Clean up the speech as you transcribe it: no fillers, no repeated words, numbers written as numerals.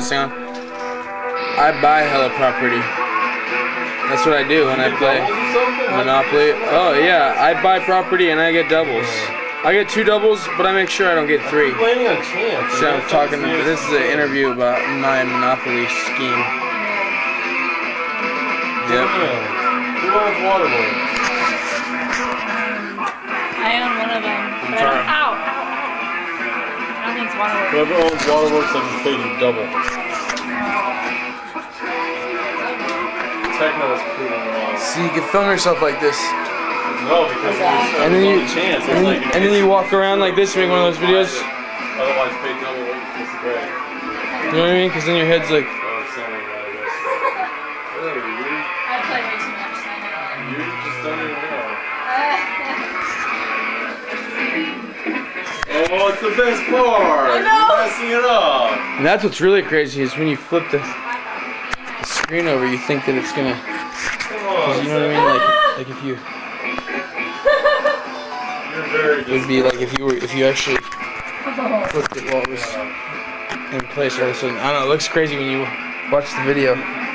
this thing on. I buy hella property. That's what I do when I play Monopoly. Oh yeah, I buy property and I get doubles. I get 2 doubles, but I make sure I don't get 3. Planning on chance. So I'm talking. This is an interview about my Monopoly scheme. Yep. Who owns Waterworld? I own one of them. But I don't think it's Waterworks. Whoever owns Waterworks, I just paid you double. Techno is proven wrong. So you can film yourself like this. No, because And then you and then you walk around like this and make one of those videos. Otherwise, pay double what you're supposed to pay. You know what I mean? Because then your head's like. Oh, something like that, I play way too much. you just don't even know. Oh, it's the best part! I know. You're messing it up! And that's what's really crazy is when you flip the screen over, you think that it's gonna. Cause you know what I mean? Like if you. It would be like if you actually flipped it while it was in place all of a sudden. I don't know, it looks crazy when you watch the video.